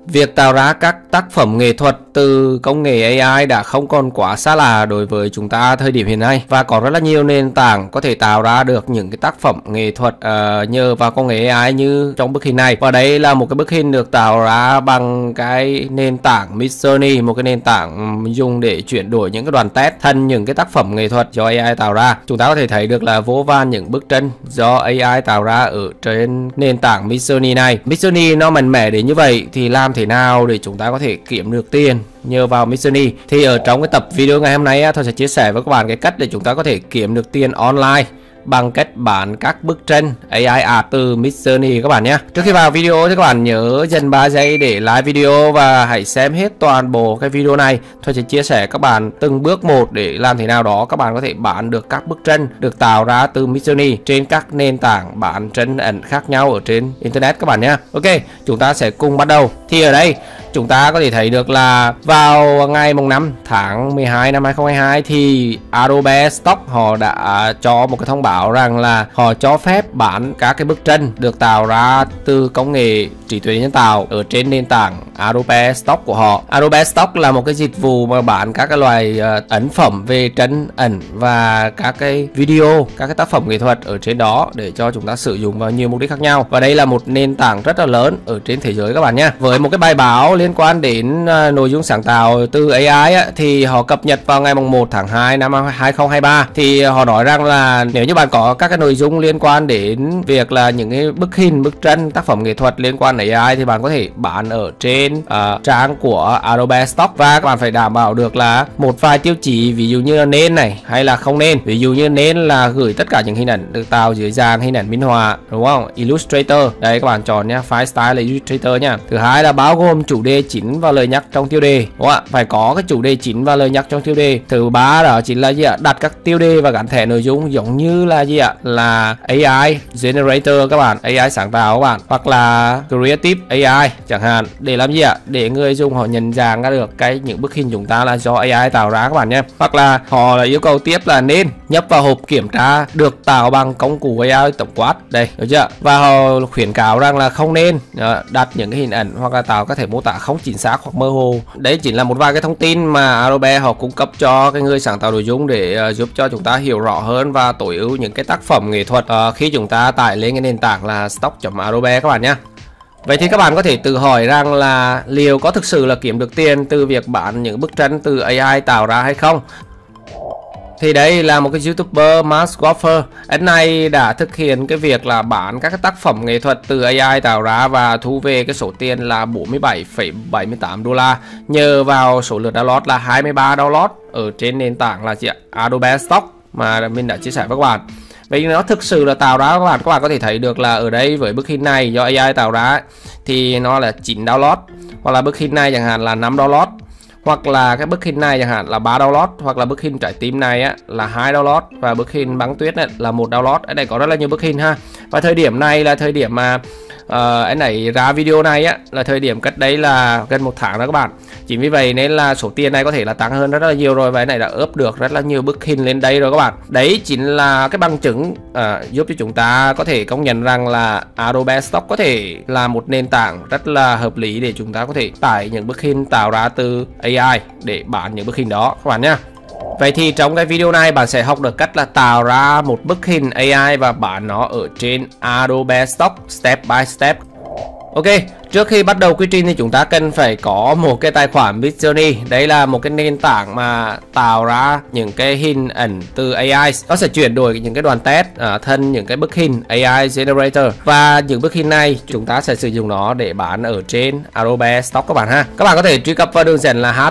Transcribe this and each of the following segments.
Việc tạo ra các tác phẩm nghệ thuật từ công nghệ AI đã không còn quá xa lạ đối với chúng ta thời điểm hiện nay, và có rất là nhiều nền tảng có thể tạo ra được những cái tác phẩm nghệ thuật nhờ vào công nghệ AI như trong bức hình này. Và đây là một cái bức hình được tạo ra bằng cái nền tảng Midjourney, một cái nền tảng dùng để chuyển đổi những cái đoạn text thành những cái tác phẩm nghệ thuật do AI tạo ra. Chúng ta có thể thấy được là vô vàn những bức tranh do AI tạo ra ở trên nền tảng Midjourney này. Midjourney nó mạnh mẽ đến như vậy thì làm thế nào để chúng ta có thể kiếm được tiền nhờ vào Midjourney? Thì ở trong cái tập video ngày hôm nay tôi sẽ chia sẻ với các bạn cái cách để chúng ta có thể kiếm được tiền online bằng cách bán các bức tranh AI art từ Midjourney các bạn nhé. Trước khi vào video thì các bạn nhớ dành 3 giây để like video và hãy xem hết toàn bộ cái video này. Tôi sẽ chia sẻ các bạn từng bước một để làm thế nào đó các bạn có thể bán được các bức tranh được tạo ra từ Midjourney trên các nền tảng bán tranh ảnh khác nhau ở trên internet các bạn nhé. Ok, chúng ta sẽ cùng bắt đầu. Thì ở đây chúng ta có thể thấy được là vào ngày 5 tháng 12 năm 2022 thì Adobe Stock họ đã cho một cái thông báo rằng là họ cho phép bán các cái bức tranh được tạo ra từ công nghệ trí tuệ nhân tạo ở trên nền tảng Adobe Stock của họ. Adobe Stock là một cái dịch vụ mà bán các cái loài ấn phẩm về tranh ảnh và các cái video, các cái tác phẩm nghệ thuật ở trên đó để cho chúng ta sử dụng vào nhiều mục đích khác nhau. Và đây là một nền tảng rất là lớn ở trên thế giới các bạn nhé. Với một cái bài báo liên quan đến nội dung sáng tạo từ AI thì họ cập nhật vào ngày 1 tháng 2 năm 2023 thì họ nói rằng là nếu như bạn có các cái nội dung liên quan đến việc là những cái bức hình, bức tranh, tác phẩm nghệ thuật liên quan đến AI thì bạn có thể bán ở trên trang của Adobe Stock, và các bạn phải đảm bảo được là một vài tiêu chí, ví dụ như là nên này hay là không nên. Ví dụ như nên là gửi tất cả những hình ảnh được tạo dưới dạng hình ảnh minh họa, đúng không? Illustrator, đây các bạn chọn nhé, file style là Illustrator nha. Thứ hai là bao gồm chủ đề chính và lời nhắc trong tiêu đề, đúng không ạ? Phải có cái chủ đề chính và lời nhắc trong tiêu đề. Thứ ba đó chính là gì ạ? Đặt các tiêu đề và gắn thẻ nội dung giống như là gì ạ? Là AI generator các bạn, AI sáng tạo các bạn, hoặc là creative AI chẳng hạn. Để làm gì ạ? Để người dùng họ nhận dạng ra được những bức hình chúng ta là do AI tạo ra các bạn nhé. Hoặc là họ là yêu cầu tiếp là nên nhập vào hộp kiểm tra được tạo bằng công cụ AI tổng quát, đây, được chưa? Và họ khuyến cáo rằng là không nên đặt những cái hình ảnh hoặc là tạo các thể mô tả không chính xác hoặc mơ hồ. Đấy chính là một vài cái thông tin mà Adobe họ cung cấp cho cái người sáng tạo nội dung để giúp cho chúng ta hiểu rõ hơn và tối ưu những cái tác phẩm nghệ thuật khi chúng ta tải lên cái nền tảng là stock.adobe các bạn nhé. Vậy thì các bạn có thể tự hỏi rằng là liệu có thực sự là kiếm được tiền từ việc bán những bức tranh từ AI tạo ra hay không? Thì đây là một cái YouTuber Mask Golfer. Anh này đã thực hiện cái việc là bán các cái tác phẩm nghệ thuật từ AI tạo ra và thu về cái số tiền là 47,78 đô la nhờ vào số lượt download là 23 download ở trên nền tảng là Adobe Stock mà mình đã chia sẻ với các bạn. Vậy nó thực sự là tạo ra các bạn có thể thấy được là ở đây với bức hình này do AI tạo ra thì nó là 9 download, hoặc là bức hình này chẳng hạn là 5 download, hoặc là cái bức hình này chẳng hạn là 3 download, hoặc là bức hình trái tim này là 2 download, và bức hình băng tuyết này là 1 download. Ở đây có rất là nhiều bức hình ha. Và thời điểm này là thời điểm mà anh ấy ra video này là thời điểm cách đấy là gần 1 tháng đó các bạn. Chính vì vậy nên là số tiền này có thể là tăng hơn rất là nhiều rồi, và anh này đã ướp được rất là nhiều bức hình lên đây rồi các bạn. Đấy chính là cái bằng chứng giúp cho chúng ta có thể công nhận rằng là Adobe Stock có thể là một nền tảng rất là hợp lý để chúng ta có thể tải những bức hình tạo ra từ AI để bán những bức hình đó các bạn nhé. Vậy thì trong cái video này bạn sẽ học được cách là tạo ra một bức hình AI và bán nó ở trên Adobe Stock step by step. Ok, trước khi bắt đầu quy trình thì chúng ta cần phải có một cái tài khoản Midjourney. Đây là một cái nền tảng mà tạo ra những cái hình ảnh từ AI. Nó sẽ chuyển đổi những cái đoạn text thành những cái bức hình AI generator. Và những bức hình này chúng ta sẽ sử dụng nó để bán ở trên Adobe Stock các bạn ha. Các bạn có thể truy cập vào đường dẫn là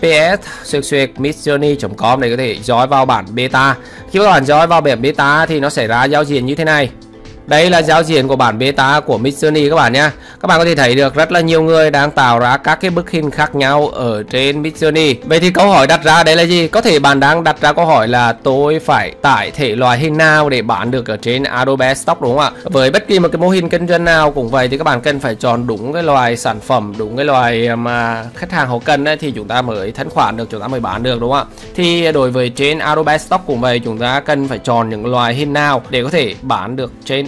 https://midjourney.com để có thể join vào bản beta. Khi các bạn join vào bản beta thì nó sẽ ra giao diện như thế này. Đây là giao diện của bản beta của Midjourney các bạn nhé. Các bạn có thể thấy được rất là nhiều người đang tạo ra các cái bức hình khác nhau ở trên Midjourney. Vậy thì câu hỏi đặt ra đây là gì? Có thể bạn đang đặt ra câu hỏi là tôi phải tải thể loại hình nào để bán được ở trên Adobe Stock, đúng không ạ? Với bất kỳ một cái mô hình kinh doanh nào cũng vậy, thì các bạn cần phải chọn đúng cái loại sản phẩm, đúng cái loại mà khách hàng họ cần ấy, thì chúng ta mới thanh khoản được, chúng ta mới bán được, đúng không ạ? Thì đối với trên Adobe Stock cũng vậy, chúng ta cần phải chọn những loại hình nào để có thể bán được trên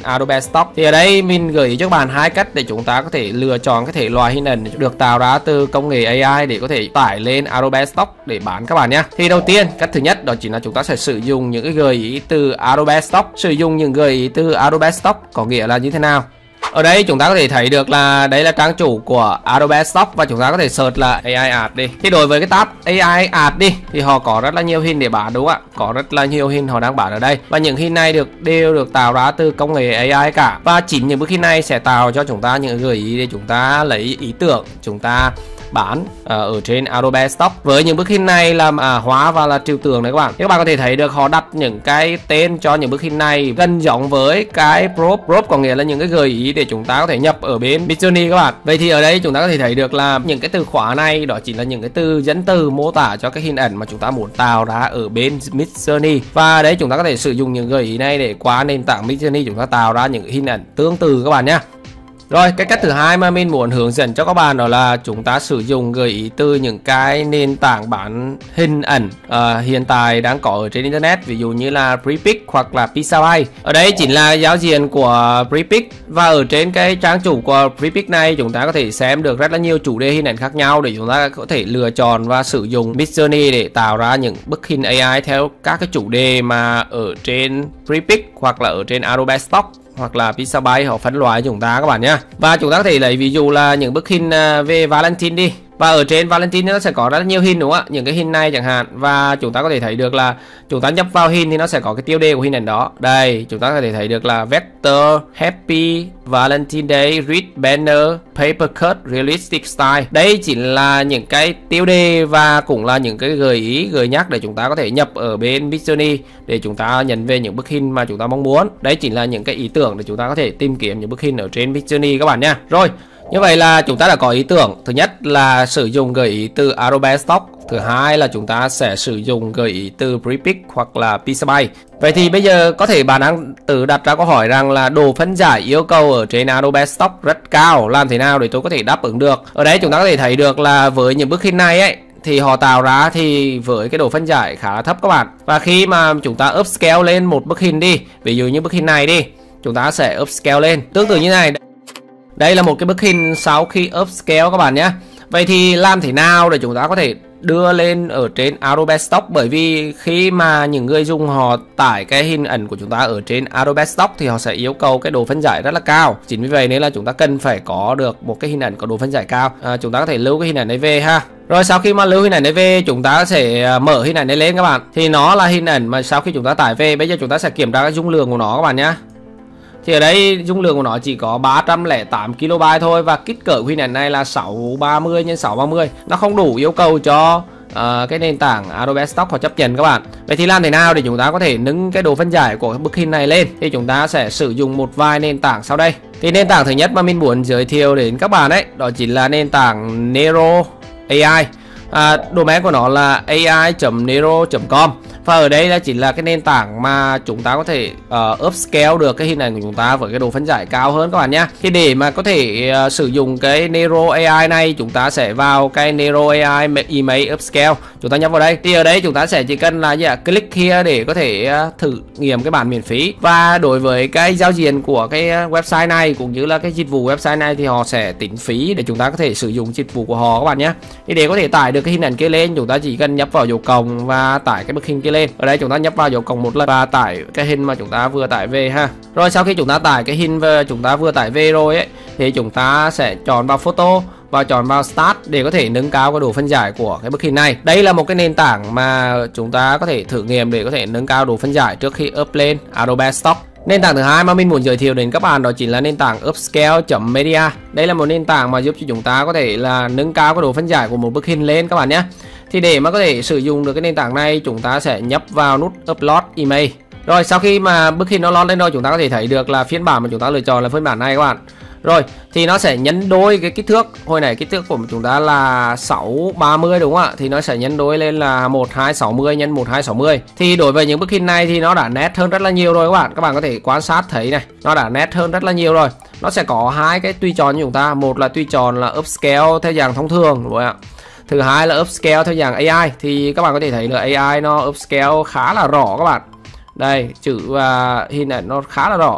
Adobe Stock. Thì ở đây mình gợi ý cho các bạn hai cách để chúng ta có thể lựa chọn cái thể loại hình ảnh được tạo ra từ công nghệ AI để có thể tải lên Adobe Stock để bán các bạn nhé. Thì đầu tiên, cách thứ nhất đó chính là chúng ta sẽ sử dụng những cái gợi ý từ Adobe Stock. Sử dụng những gợi ý từ Adobe Stock có nghĩa là như thế nào? Ở đây chúng ta có thể thấy được là đây là trang chủ của Adobe Stock và chúng ta có thể search là AI Art đi. Thì đối với cái tab AI Art đi thì họ có rất là nhiều hình để bán đúng không ạ? Có rất là nhiều hình họ đang bán ở đây. Và những hình này đều được tạo ra từ công nghệ AI cả. Và chính những bức hình này sẽ tạo cho chúng ta những gợi ý để chúng ta lấy ý tưởng, chúng ta bán ở trên Adobe Stock. Với những bức hình này làm hóa và là trừu tượng đấy các bạn. Thì các bạn có thể thấy được họ đặt những cái tên cho những bức hình này gần giống với cái prompt. Prompt có nghĩa là những cái gợi ý để chúng ta có thể nhập ở bên Midjourney các bạn. Vậy thì ở đây chúng ta có thể thấy được là những cái từ khóa này đó chính là những cái từ dẫn từ mô tả cho cái hình ảnh mà chúng ta muốn tạo ra ở bên Midjourney. Và đấy chúng ta có thể sử dụng những gợi ý này để qua nền tảng Midjourney chúng ta tạo ra những hình ảnh tương tự các bạn nhé. Rồi, cái cách thứ hai mà mình muốn hướng dẫn cho các bạn đó là chúng ta sử dụng gợi ý từ những cái nền tảng bán hình ảnh hiện tại đang có ở trên internet, ví dụ như là Prepic hoặc là Pixabay. Ở đây chính là giao diện của Prepic và ở trên cái trang chủ của Prepic này chúng ta có thể xem được rất là nhiều chủ đề hình ảnh khác nhau để chúng ta có thể lựa chọn và sử dụng Midjourney để tạo ra những bức hình AI theo các cái chủ đề mà ở trên Prepic hoặc là ở trên Adobe Stock hoặc là Pixabay họ phân loại chúng ta các bạn nhé. Và chúng ta có thể lấy ví dụ là những bức hình về Valentine đi. Và ở trên Valentine nó sẽ có rất là nhiều hình đúng không ạ? Những cái hình này chẳng hạn. Và chúng ta có thể thấy được là chúng ta nhập vào hình thì nó sẽ có cái tiêu đề của hình ảnh đó. Đây, chúng ta có thể thấy được là vector, happy, Valentine Day, read banner, paper cut, realistic style. Đây chính là những cái tiêu đề và cũng là những cái gợi ý, gợi nhắc để chúng ta có thể nhập ở bên Midjourney để chúng ta nhận về những bức hình mà chúng ta mong muốn. Đấy chính là những cái ý tưởng để chúng ta có thể tìm kiếm những bức hình ở trên Midjourney các bạn nha. Rồi, như vậy là chúng ta đã có ý tưởng. Thứ nhất là sử dụng gợi ý từ Adobe Stock. Thứ hai là chúng ta sẽ sử dụng gợi ý từ Prepic hoặc là Pixabay. Vậy thì bây giờ có thể bạn đang tự đặt ra câu hỏi rằng là độ phân giải yêu cầu ở trên Adobe Stock rất cao. Làm thế nào để tôi có thể đáp ứng được? Ở đây chúng ta có thể thấy được là với những bức hình này ấy thì họ tạo ra thì với cái độ phân giải khá là thấp các bạn. Và khi mà chúng ta upscale lên một bức hình đi, ví dụ như bức hình này đi, chúng ta sẽ upscale lên tương tự như này. Đây là một cái bức hình sau khi upscale các bạn nhé. Vậy thì làm thế nào để chúng ta có thể đưa lên ở trên Adobe Stock? Bởi vì khi mà những người dùng họ tải cái hình ảnh của chúng ta ở trên Adobe Stock thì họ sẽ yêu cầu cái độ phân giải rất là cao. Chính vì vậy nên là chúng ta cần phải có được một cái hình ảnh có độ phân giải cao. Chúng ta có thể lưu cái hình ảnh này về ha. Rồi sau khi mà lưu hình ảnh này về, chúng ta sẽ mở hình ảnh này lên các bạn. Thì nó là hình ảnh mà sau khi chúng ta tải về, bây giờ chúng ta sẽ kiểm tra cái dung lượng của nó các bạn nhé. Thì ở đây dung lượng của nó chỉ có 308 KB thôi. Và kích cỡ của hình ảnh này là 630 x 630. Nó không đủ yêu cầu cho cái nền tảng Adobe Stock họ chấp nhận các bạn. Vậy thì làm thế nào để chúng ta có thể nâng cái độ phân giải của bức hình này lên? Thì chúng ta sẽ sử dụng một vài nền tảng sau đây. Thì nền tảng thứ nhất mà mình muốn giới thiệu đến các bạn ấy, đó chính là nền tảng Nero AI. Domain của nó là ai.nero.com. Và ở đây là chính là cái nền tảng mà chúng ta có thể upscale được cái hình ảnh của chúng ta với cái độ phân giải cao hơn các bạn nhé. Thì để mà có thể sử dụng cái Nero AI này, chúng ta sẽ vào cái Nero AI Image Upscale, chúng ta nhấp vào đây. Thì ở đây chúng ta sẽ chỉ cần là click here để có thể thử nghiệm cái bản miễn phí. Và đối với cái giao diện của cái website này cũng như là cái dịch vụ website này thì họ sẽ tính phí để chúng ta có thể sử dụng dịch vụ của họ các bạn nhé. Thì để có thể tải được cái hình ảnh kia lên, chúng ta chỉ cần nhấp vào dấu cộng và tải cái bức hình kia lên. Ở đây chúng ta nhấp vào dấu cộng một lần và tải cái hình mà chúng ta vừa tải về ha. Rồi sau khi chúng ta tải cái hình và chúng ta vừa tải về rồi ấy, thì chúng ta sẽ chọn vào photo và chọn vào start để có thể nâng cao cái độ phân giải của cái bức hình này. Đây là một cái nền tảng mà chúng ta có thể thử nghiệm để có thể nâng cao độ phân giải trước khi up lên Adobe Stock. Nền tảng thứ hai mà mình muốn giới thiệu đến các bạn đó chính là nền tảng upscale.media. Đây là một nền tảng mà giúp cho chúng ta có thể là nâng cao cái độ phân giải của một bức hình lên các bạn nhé. Thì để mà có thể sử dụng được cái nền tảng này, chúng ta sẽ nhấp vào nút upload image. Rồi sau khi mà bức hình nó load lên rồi, chúng ta có thể thấy được là phiên bản mà chúng ta lựa chọn là phiên bản này các bạn. Rồi thì nó sẽ nhân đôi cái kích thước. Hồi nãy kích thước của chúng ta là 630 đúng không ạ? Thì nó sẽ nhân đôi lên là 1260 x 1260. Thì đối với những bức hình này thì nó đã nét hơn rất là nhiều rồi các bạn. Các bạn có thể quan sát thấy này, nó đã nét hơn rất là nhiều rồi. Nó sẽ có hai cái tùy chọn cho chúng ta. Một là tùy chọn là upscale theo dạng thông thường đúng không ạ? Thứ hai là upscale theo dạng AI. Thì các bạn có thể thấy là AI nó upscale khá là rõ các bạn. Đây, chữ và hình ảnh nó khá là rõ.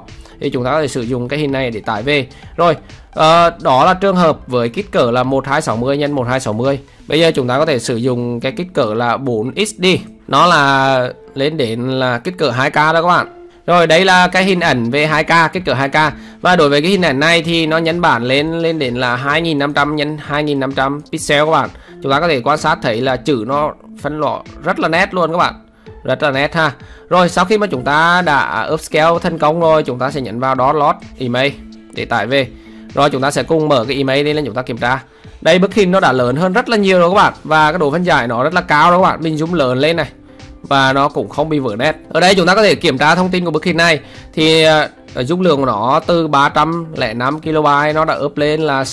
thì chúng ta có thể sử dụng cái hình này để tải về. Rồi đó là trường hợp với kích cỡ là 1260 x 1260. Bây giờ chúng ta có thể sử dụng cái kích cỡ là 4x đi, nó là lên đến là kích cỡ 2K đó các bạn. Rồi đây là cái hình ảnh về 2K, kích cỡ 2K. Và đối với cái hình ảnh này thì nó nhân bản lên đến là 2500 x 2500 pixel các bạn. Chúng ta có thể quan sát thấy là chữ nó phân loại rất là nét luôn các bạn. Rất là nét ha. Rồi sau khi mà chúng ta đã upscale thành công rồi, chúng ta sẽ nhấn vào download image để tải về. Rồi chúng ta sẽ cùng mở cái image lên chúng ta kiểm tra. Đây bức hình nó đã lớn hơn rất là nhiều rồi các bạn. Và cái độ phân giải nó rất là cao đó các bạn. Mình zoom lớn lên này. Và nó cũng không bị vỡ nét. Ở đây chúng ta có thể kiểm tra thông tin của bức hình này. Thì dung lượng của nó từ 305 KB nó đã up lên là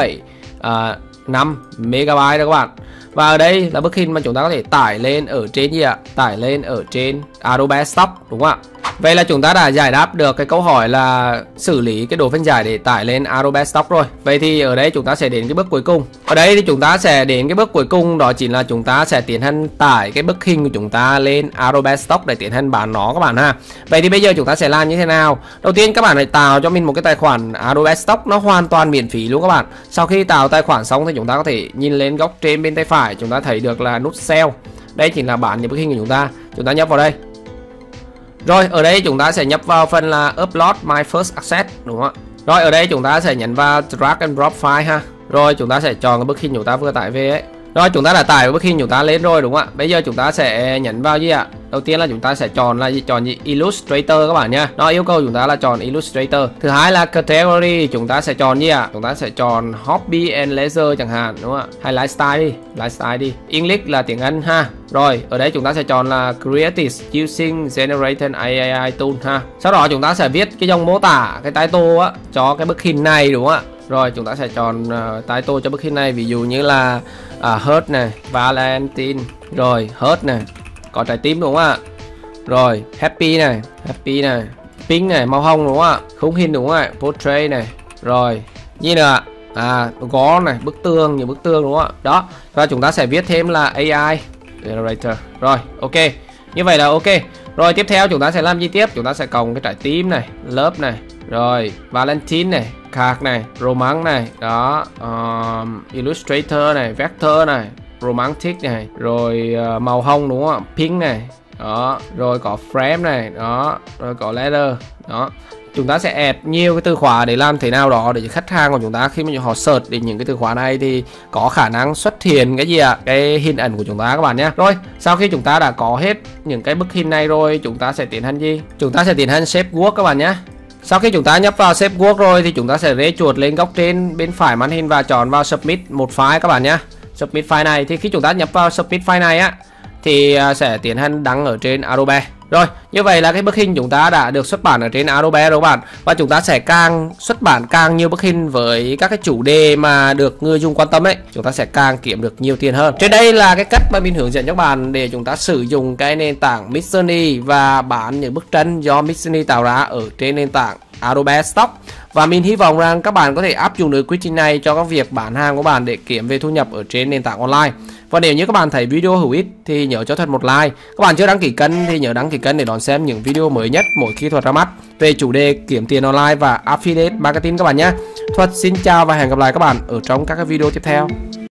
6,5 MB đó các bạn. Và ở đây là bức hình mà chúng ta có thể tải lên ở trên gì ạ? Tải lên ở trên Adobe Stock, đúng không ạ? Vậy là chúng ta đã giải đáp được cái câu hỏi là xử lý cái độ phân giải để tải lên Adobe Stock rồi. Vậy thì ở đây chúng ta sẽ đến cái bước cuối cùng. Ở đây thì chúng ta sẽ đến cái bước cuối cùng, đó chính là chúng ta sẽ tiến hành tải cái bức hình của chúng ta lên Adobe Stock để tiến hành bán nó các bạn ha. Vậy thì bây giờ chúng ta sẽ làm như thế nào? Đầu tiên các bạn hãy tạo cho mình một cái tài khoản Adobe Stock, nó hoàn toàn miễn phí luôn các bạn. Sau khi tạo tài khoản xong thì chúng ta có thể nhìn lên góc trên bên tay phải, chúng ta thấy được là nút Sell. Đây chính là bán những bức hình của chúng ta. Chúng ta nhấp vào đây. Rồi ở đây chúng ta sẽ nhập vào phần là Upload My First Asset, đúng không ạ? Rồi ở đây chúng ta sẽ nhấn vào Drag and Drop File ha. Rồi chúng ta sẽ chọn cái bức hình chúng ta vừa tải về ấy. Rồi chúng ta đã tải bức hình chúng ta lên rồi đúng không ạ? Bây giờ chúng ta sẽ nhấn vào gì ạ? Đầu tiên là chúng ta sẽ chọn là gì? Chọn gì? Illustrator các bạn nha. Nó yêu cầu chúng ta là chọn Illustrator. Thứ hai là Category, chúng ta sẽ chọn gì ạ? Chúng ta sẽ chọn Hobby and Leisure chẳng hạn, đúng không ạ? Hay Lifestyle đi, Lifestyle đi. English là tiếng Anh ha. Rồi ở đây chúng ta sẽ chọn là Creative Using Generated AI Tool ha. Sau đó chúng ta sẽ viết cái dòng mô tả, cái title á cho cái bức hình này, đúng không ạ? Rồi chúng ta sẽ chọn title cho bức hình này, ví dụ như là Heart này, Valentine, rồi Heart này, có trái tim đúng không ạ? Rồi Happy này, Pink này, màu hồng đúng không ạ? Khung hình đúng không ạ? Portrait này, rồi như nữa có này, bức tường, nhiều bức tường đúng không ạ? Đó, và chúng ta sẽ viết thêm là AI Generator. Rồi ok, như vậy là ok. Rồi tiếp theo chúng ta sẽ làm gì tiếp? Chúng ta sẽ cộng cái trái tim này, Love này, rồi Valentine này, Card này, Romance này, đó, Illustrator này, Vector này, Romantic này, rồi màu hồng đúng không ạ? Pink này, đó, rồi có Frame này, đó, rồi có Leather, đó. Chúng ta sẽ add nhiều cái từ khóa để làm thế nào đó để khách hàng của chúng ta khi mà họ search đến những cái từ khóa này thì có khả năng xuất hiện cái gì ạ? Cái hình ảnh của chúng ta các bạn nhé. Rồi sau khi chúng ta đã có hết những cái bức hình này rồi, chúng ta sẽ tiến hành gì? Chúng ta sẽ tiến hành Shape Work các bạn nhé. Sau khi chúng ta nhấp vào Shape Work rồi thì chúng ta sẽ rê chuột lên góc trên bên phải màn hình và chọn vào Submit một file các bạn nhé. Submit file này thì khi chúng ta nhập vào Submit file này á thì sẽ tiến hành đăng ở trên Adobe. Rồi, như vậy là cái bức hình chúng ta đã được xuất bản ở trên Adobe rồi các bạn. Và chúng ta sẽ càng xuất bản càng nhiều bức hình với các cái chủ đề mà được người dùng quan tâm ấy, chúng ta sẽ càng kiếm được nhiều tiền hơn. Trên đây là cái cách mà mình hướng dẫn cho các bạn để chúng ta sử dụng cái nền tảng Midjourney và bán những bức tranh do Midjourney tạo ra ở trên nền tảng Adobe Stock. Và mình hy vọng rằng các bạn có thể áp dụng được quy trình này cho các việc bán hàng của bạn để kiếm về thu nhập ở trên nền tảng online. Và nếu như các bạn thấy video hữu ích thì nhớ cho Thuật một like. Các bạn chưa đăng ký kênh thì nhớ đăng ký kênh để đón xem những video mới nhất mỗi khi Thuật ra mắt về chủ đề kiếm tiền online và affiliate marketing các bạn nhé. Thuật xin chào và hẹn gặp lại các bạn ở trong các video tiếp theo.